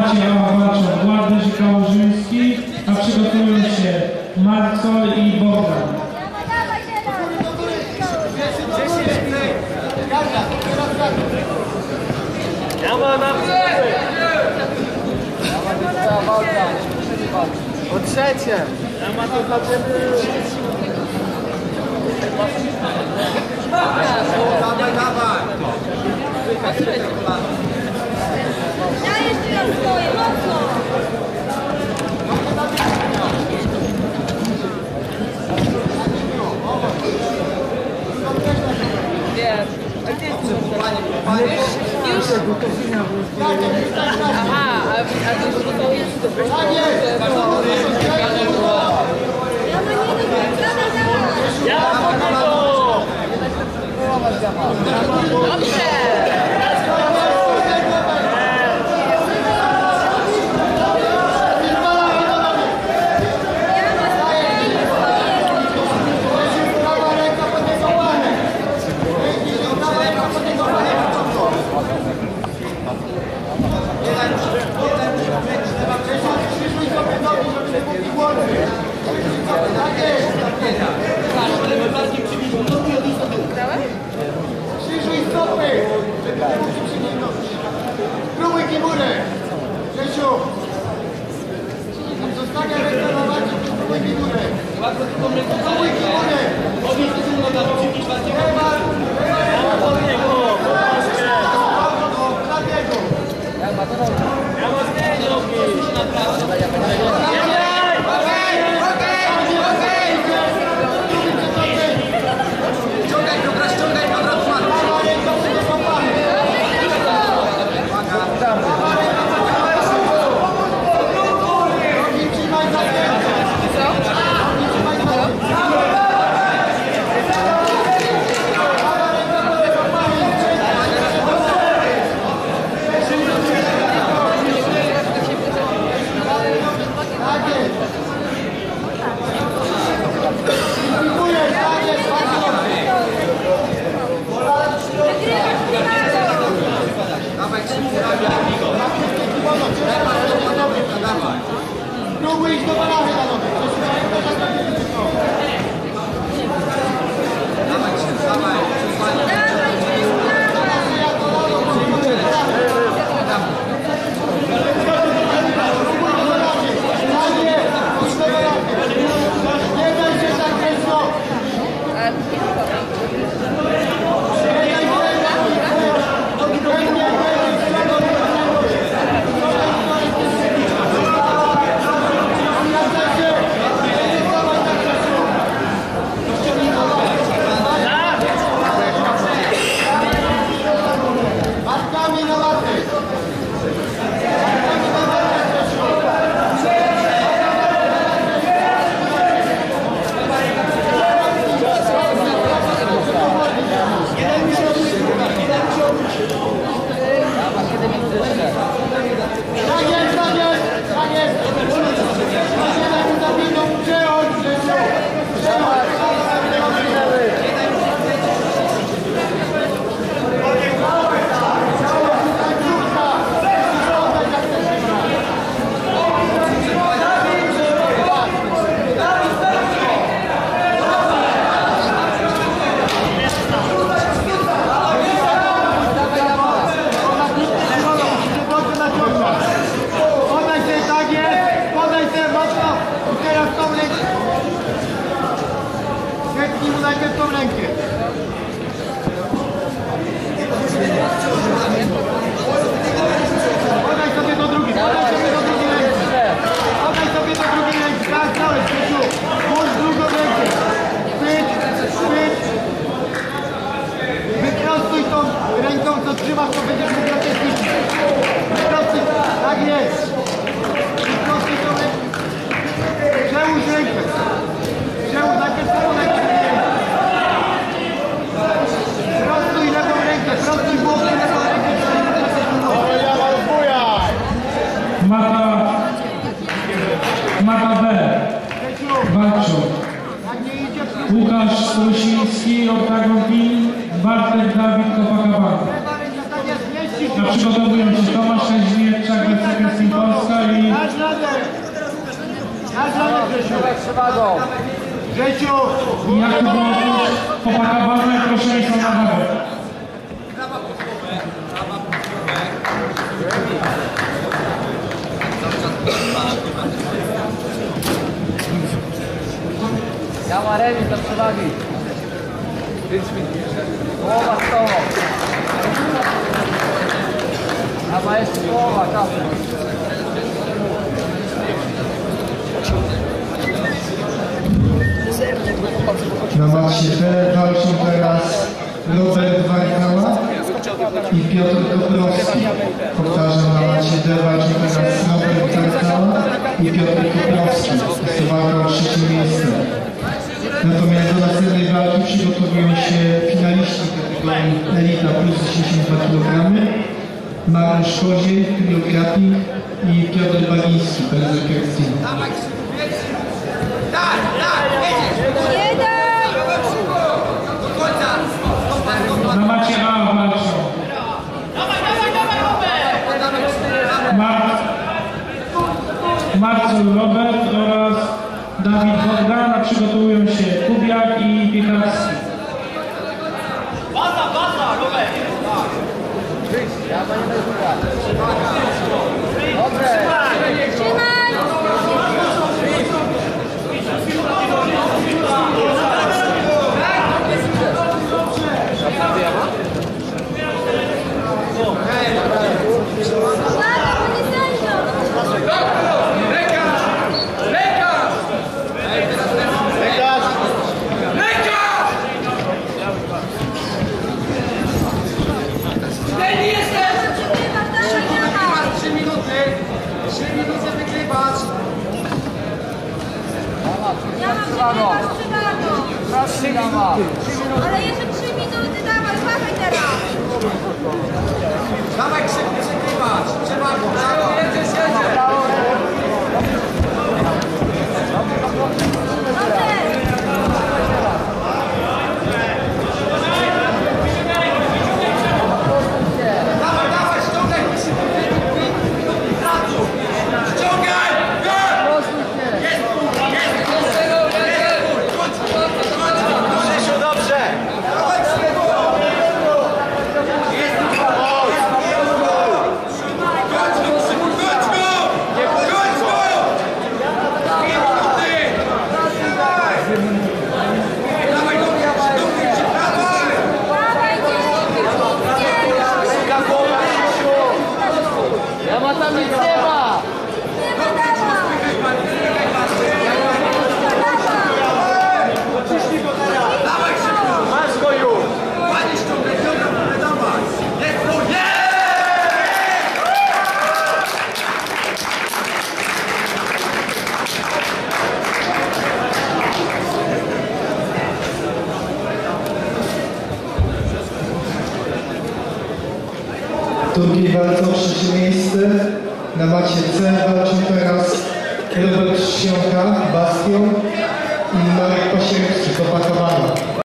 temacie walczą Władysław Kałużyński, a przygotowują się Marco i Bogdan. Po trzecie! Ja ma to dla ciebie! Dawaj, dawaj! Ja jeszcze raz stoję, mocno! Już? Aha, a to już to jest to. Dobrze! Krzyżuj stopy! Spróbuj górę! Grzesiu! Zostawia rękę na walce, spróbuj górę! Spróbuj górę! Próbuj iść do balachy, panowie! Nie daj się tak często! Najpierw tą rękę. Podaj sobie do drugiej, ręki. Podaj sobie do drugiej ręki. Tak, dałeś, Krzysiu. Włóż drugą rękę. Chwyć. Wyprostuj tą ręką, co trzymasz, to będziesz mógł nacieszyć. Wyprostuj. Tak jest. Wyprostuj tą rękę. Przełóż rękę. Najpierw tą rękę. Prostuj lewą rękę, prostuj głowę, lewą rękę. Mata B. Walczą Łukasz Rusiński, Oktagon Team, Bartek Dawid, Copacabana. A przygotowują się Tomasz Kaźmierczak, Wesokie Simpo. Nagrane Grzesiu. Grzesiu. I jak to było opakowane, proszę Państwa na wagę. Ja ma remis do przewagi. Połowa z tobą. Ja ma jeszcze połowa, czasem. Na macie B walczą teraz Robert Wajkała i Piotr Koprowski. Powtarzam, na macie D walczą teraz Robert Wajkała i Piotr Koprowski. Jest to walka o trzecie miejsce. Natomiast do następnej walki przygotowują się finaliści kategorii Elita plus 82 kg. Mariusz Koziej, Kryografik i Piotr Bagiński, Berserkerski. Na macie A walczą Marcel Robert oraz Dawid Bogdan, a przygotowują się Kubiak i Piekarski. Dobre. Ja mam przewagą. Ale jeszcze 3 minuty, dawaj, uważaj teraz. Dawaj przegrywać. Przewagą. Brawo. Dawaj, ściągaj. Ściągaj! Grzesiu, dobrze! Ja ma tam nic nie ma. Dawaj szybko! Masz go już! Ładnie ściągaj, dawaj! Jest tu, W drugiej walce o trzecie miejsce na macie C walczą teraz Robert Świąka, Bastion i Marek Pasierski, Copacabana.